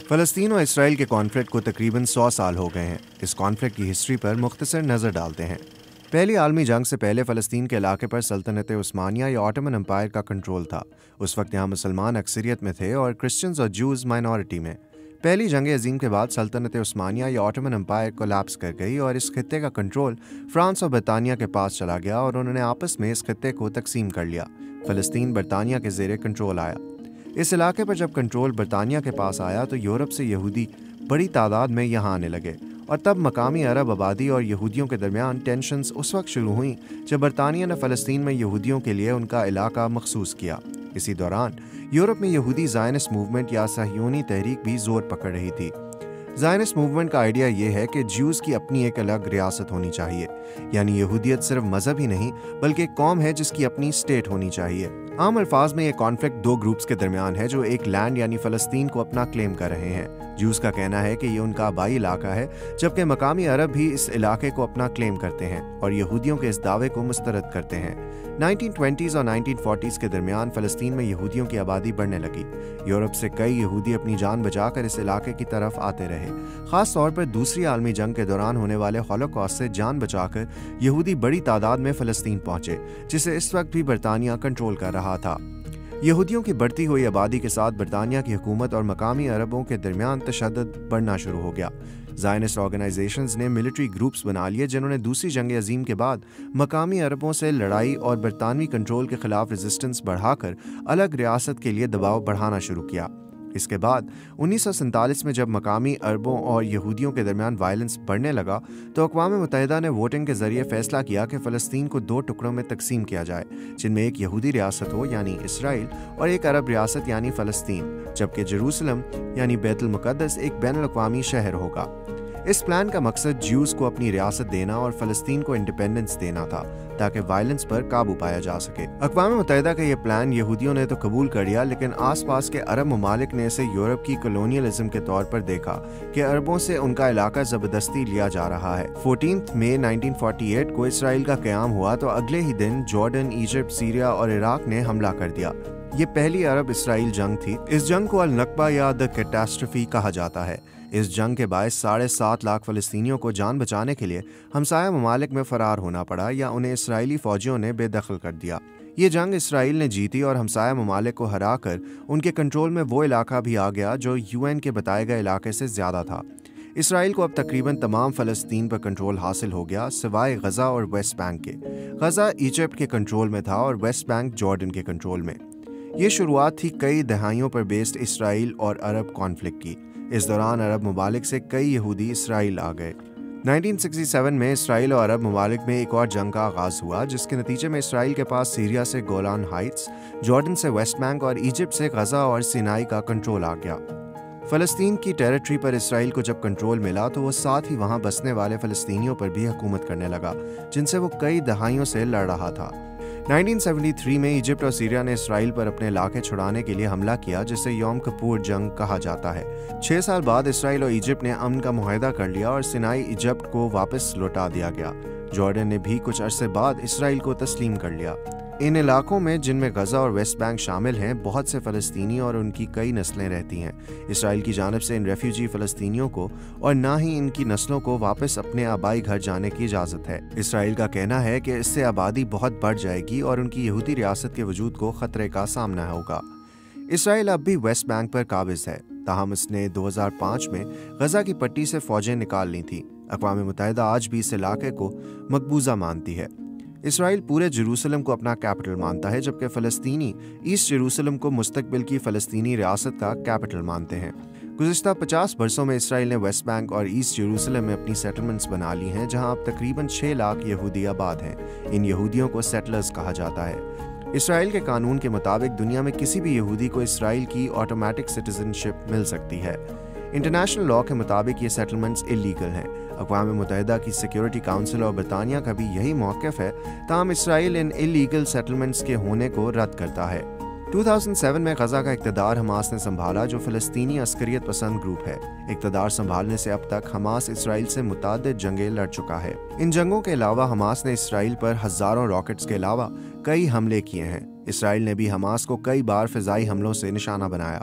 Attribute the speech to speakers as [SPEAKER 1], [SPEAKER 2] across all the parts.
[SPEAKER 1] فلسطین اور اسرائیل کے کانفلکٹ کو تقریباً 100 سال ہو گئے ہیں۔ اس کانفلکٹ کی ہسٹری پر مختصر نظر ڈالتے ہیں۔ پہلی عالمی جنگ سے پہلے فلسطین کے علاقے پر سلطنت عثمانیہ یا آٹومن امپائر کا کنٹرول تھا۔ اس وقت یہاں مسلمان اکثریت میں تھے اور کرسچنز اور جوز مائنورٹی میں۔ پہلی جنگ عظیم کے بعد سلطنت عثمانیہ یا آٹومن امپائر کولیپس کر گئی اور اس خطے کا کنٹرول فرانس اور برطانیہ کے پاس چلا گیا اور انہوں نے آپس میں اس خطے کو تقسیم کر لیا۔ فلسطین برطانیہ کے زیر کنٹرول آیا۔ اس علاقے پر جب کنٹرول برطانیہ کے پاس آیا تو یورپ سے یہودی بڑی تعداد میں یہاں آنے لگے، اور تب مقامی عرب آبادی اور یہودیوں کے درمیان ٹینشنز اس وقت شروع ہوئیں جب برطانیہ نے فلسطین میں یہودیوں کے لیے ان کا علاقہ مخصوص کیا۔ اسی دوران یورپ میں یہودی زائنسٹ موومنٹ یا صہیونی تحریک بھی زور پکڑ رہی تھی۔ زائنسٹ موومنٹ کا آئیڈیا یہ ہے کہ جیوز کی اپنی ایک الگ ریاست ہونی چاہیے، یعنی یہودیت صرف مذہب ہی نہیں بلکہ ایک قوم ہے جس کی اپنی اسٹیٹ ہونی چاہیے۔ عام الفاظ میں یہ کانفلکٹ دو گروپس کے درمیان ہے جو ایک لینڈ یعنی فلسطین کو اپنا کلیم کر رہے ہیں۔ جیوز کا کہنا ہے کہ یہ ان کا آبائی علاقہ ہے، جبکہ مقامی عرب بھی اس علاقے کو اپنا کلیم کرتے ہیں اور یہودیوں کے اس دعوے کو مسترد کرتے ہیں۔ 1920s اور 1940s کے درمیان فلسطین میں یہودیوں کی آبادی بڑھنے لگی۔ یورپ سے کئی یہودی اپنی جان بچا کر اس علاقے کی طرف آتے رہے۔ خاص طور پر دوسری عالمی جنگ کے دوران ہونے والے ہولوکاسٹ سے جان بچا کر یہودی بڑی تعداد میں فلسطین پہنچے، جسے اس وقت بھی برطانیہ کنٹرول کر رہا تھا۔ یہودیوں کی بڑھتی ہوئی آبادی کے ساتھ برطانیہ کی حکومت اور مقامی عربوں کے درمیان تشدد بڑھنا شروع ہو گیا۔ زائنسٹ آرگنائزیشنز نے ملٹری گروپس بنا لیے جنہوں نے دوسری جنگ عظیم کے بعد مقامی عربوں سے لڑائی اور برطانوی کنٹرول کے خلاف ریزسٹنس بڑھا کر الگ ریاست کے لیے دباؤ بڑھانا شروع کیا۔ اس کے بعد 1947 میں جب مقامی عربوں اور یہودیوں کے درمیان وائلنس بڑھنے لگا تو اقوام متحدہ نے ووٹنگ کے ذریعے فیصلہ کیا کہ فلسطین کو دو ٹکڑوں میں تقسیم کیا جائے، جن میں ایک یہودی ریاست ہو یعنی اسرائیل اور ایک عرب ریاست یعنی فلسطین، جبکہ جیروسلم یعنی بیت المقدس ایک بین الاقوامی شہر ہوگا۔ اس پلان کا مقصد جیوز کو اپنی ریاست دینا اور فلسطین کو انڈیپینڈنس دینا تھا تاکہ وائلنس پر قابو پایا جا سکے۔ اقوام متحدہ کا یہ پلان یہودیوں نے تو قبول کر لیا، لیکن آس پاس کے عرب ممالک نے اسے یورپ کی کولونیلزم کے طور پر دیکھا کہ عربوں سے ان کا علاقہ زبردستی لیا جا رہا ہے۔ 14 مئی 1948 کو اسرائیل کا قیام ہوا تو اگلے ہی دن جارڈن، ایجپٹ، سیریا اور عراق نے حملہ کر دیا۔ یہ پہلی عرب اسرائیل جنگ تھی۔ اس جنگ کو النکبہ یا دی کیٹاسٹرفی کہا جاتا ہے۔ اس جنگ کے باعث 7.5 لاکھ فلسطینیوں کو جان بچانے کے لیے ہمسایہ ممالک میں فرار ہونا پڑا یا انہیں اسرائیلی فوجیوں نے بے دخل کر دیا۔ یہ جنگ اسرائیل نے جیتی اور ہمسایہ ممالک کو ہرا کر ان کے کنٹرول میں وہ علاقہ بھی آ گیا جو UN کے بتائے گئے علاقے سے زیادہ تھا۔ اسرائیل کو اب تقریباً تمام فلسطین پر کنٹرول حاصل ہو گیا سوائے غزہ اور ویسٹ بینک کے۔ غزہ ایجپٹ کے کنٹرول میں تھا اور ویسٹ بینک جارڈن کے کنٹرول میں۔ یہ شروعات تھی کئی دہائیوں پر بیسڈ اسرائیل اور عرب کانفلکٹ کی۔ اس دوران عرب ممالک سے کئی یہودی اسرائیل آ گئے۔ 1967 میں اسرائیل اور عرب ممالک میں ایک اور جنگ کا آغاز ہوا جس کے نتیجے میں اسرائیل کے پاس سیریا سے گولان ہائٹس، جارڈن سے ویسٹ بینک اور ایجپٹ سے غزہ اور سینائی کا کنٹرول آ گیا۔ فلسطین کی ٹیریٹری پر اسرائیل کو جب کنٹرول ملا تو وہ ساتھ ہی وہاں بسنے والے فلسطینیوں پر بھی حکومت کرنے لگا جن سے وہ کئی دہائیوں سے لڑ رہا تھا۔ 1973 میں ایجپٹ اور سیریا نے اسرائیل پر اپنے علاقے چھڑانے کے لیے حملہ کیا جسے یوم کپور جنگ کہا جاتا ہے۔ 6 سال بعد اسرائیل اور ایجپٹ نے امن کا معاہدہ کر لیا اور سینائی ایجپٹ کو واپس لوٹا دیا گیا۔ جارڈن نے بھی کچھ عرصے بعد اسرائیل کو تسلیم کر لیا۔ ان علاقوں میں جن میں غزہ اور ویسٹ بینک شامل ہیں بہت سے فلسطینی اور ان کی کئی نسلیں رہتی ہیں۔ اسرائیل کی جانب سے ان ریفیوجی فلسطینیوں کو اور نہ ہی ان کی نسلوں کو واپس اپنے آبائی گھر جانے کی اجازت ہے۔ اسرائیل کا کہنا ہے کہ اس سے آبادی بہت بڑھ جائے گی اور ان کی یہودی ریاست کے وجود کو خطرے کا سامنا ہوگا۔ اسرائیل اب بھی ویسٹ بینک پر قابض ہے، تاہم اس نے 2005 میں غزہ کی پٹی سے فوجیں نکال لی تھیں۔ اقوام متحدہ آج بھی اس علاقے کو مقبوضہ مانتی ہے۔ اسرائیل پورے جیروسلم کو اپنا کیپٹل مانتا ہے جبکہ فلسطینی ایسٹ جیروسلم کو مستقبل کی فلسطینی ریاست کا کیپٹل مانتے ہیں۔ گزشتہ 50 برسوں میں اسرائیل نے ویسٹ بینک اور ایسٹ جیروسلم میں اپنی سیٹلمنٹس بنا لی ہیں جہاں اب تقریباً 6 لاکھ یہودی آباد ہیں۔ ان یہودیوں کو سیٹلرز کہا جاتا ہے۔ اسرائیل کے قانون کے مطابق دنیا میں کسی بھی یہودی کو اسرائیل کی آٹومیٹک سٹیزن شپ مل سکتی ہے۔ انٹرنیشنل لاء کے مطابق یہ سیٹلمنٹس انلیگل ہیں۔ اقوام متحدہ کی سیکیورٹی کاؤنسل اور برطانیہ کا بھی یہی موقف ہے، تاہم اسرائیل ان انلیگل سیٹلمنٹس کے ہونے کو رد کرتا ہے۔ 2007 میں غزہ کا اقتدار حماس نے سنبھالا جو فلسطینی عسکریت پسند گروپ ہے۔ اقتدار سنبھالنے سے اب تک حماس اسرائیل سے متعدد جنگیں لڑ چکا ہے۔ ان جنگوں کے علاوہ حماس نے اسرائیل پر ہزاروں راکٹس کے علاوہ کئی حملے کیے ہیں۔ اسرائیل نے بھی حماس کو کئی بار فضائی حملوں سے نشانہ بنایا۔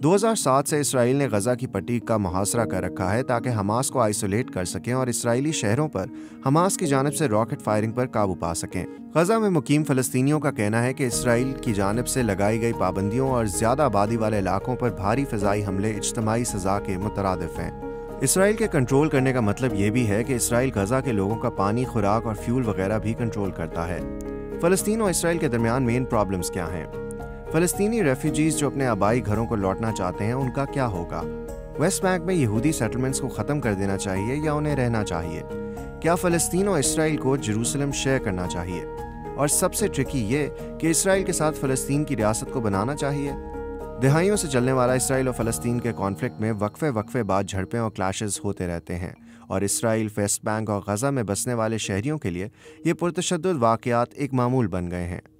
[SPEAKER 1] 2007 سے اسرائیل نے غزہ کی پٹی کا محاصرہ کر رکھا ہے تاکہ حماس کو آئسولیٹ کر سکیں اور اسرائیلی شہروں پر حماس کی جانب سے راکٹ فائرنگ پر قابو پا سکیں۔ غزہ میں مقیم فلسطینیوں کا کہنا ہے کہ اسرائیل کی جانب سے لگائی گئی پابندیوں اور زیادہ آبادی والے علاقوں پر بھاری فضائی حملے اجتماعی سزا کے مترادف ہیں۔ اسرائیل کے کنٹرول کرنے کا مطلب یہ بھی ہے کہ اسرائیل غزہ کے لوگوں کا پانی، خوراک اور فیول وغیرہ بھی کنٹرول کرتا ہے۔ فلسطین اور اسرائیل کے درمیان مین پرابلمز کیا ہیں؟ فلسطینی ریفیوجیز جو اپنے آبائی گھروں کو لوٹنا چاہتے ہیں، ان کا کیا ہوگا؟ ویسٹ بینک میں یہودی سیٹلمنٹس کو ختم کر دینا چاہیے یا انہیں رہنا چاہیے؟ کیا فلسطین اور اسرائیل کو جیروسلم شیئر کرنا چاہیے؟ اور سب سے ٹرکی یہ کہ اسرائیل کے ساتھ فلسطین کی ریاست کو بنانا چاہیے؟ دہائیوں سے چلنے والا اسرائیل اور فلسطین کے کانفلکٹ میں وقفے بعد جھڑپیں اور کلیشز ہوتے رہتے ہیں، اور اسرائیل، ویسٹ بینک اور غزہ میں بسنے والے شہریوں کے لیے یہ پرتشدد واقعات ایک معمول بن گئے ہیں۔